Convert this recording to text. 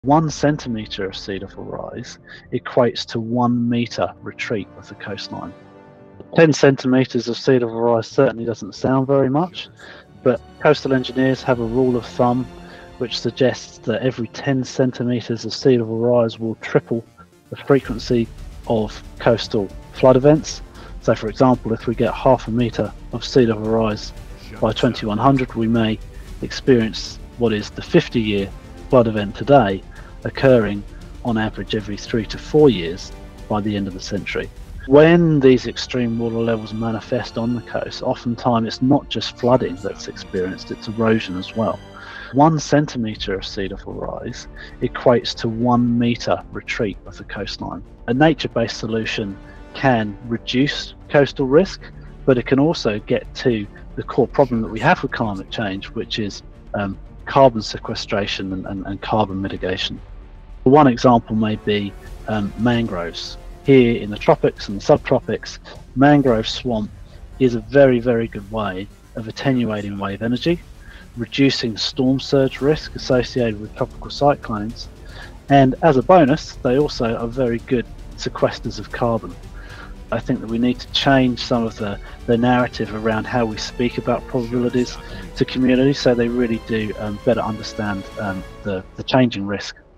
1 centimetre of sea level rise equates to 1 metre retreat of the coastline. 10 centimetres of sea level rise certainly doesn't sound very much, but coastal engineers have a rule of thumb which suggests that every 10 centimetres of sea level rise will triple the frequency of coastal flood events. So for example, if we get half a metre of sea level rise by 2100, we may experience what is the 50-year flood event today occurring on average every 3 to 4 years by the end of the century. When these extreme water levels manifest on the coast, oftentimes it's not just flooding that's experienced, it's erosion as well. 1 centimetre of sea level rise equates to 1 metre retreat of the coastline. A nature-based solution can reduce coastal risk, but it can also get to the core problem that we have with climate change, which is carbon sequestration and carbon mitigation. One example may be mangroves. Here in the tropics and the subtropics, mangrove swamp is a very, very good way of attenuating wave energy, reducing storm surge risk associated with tropical cyclones, and as a bonus, they also are very good sequesters of carbon. I think that we need to change some of the narrative around how we speak about probabilities to communities so they really do better understand the changing risk.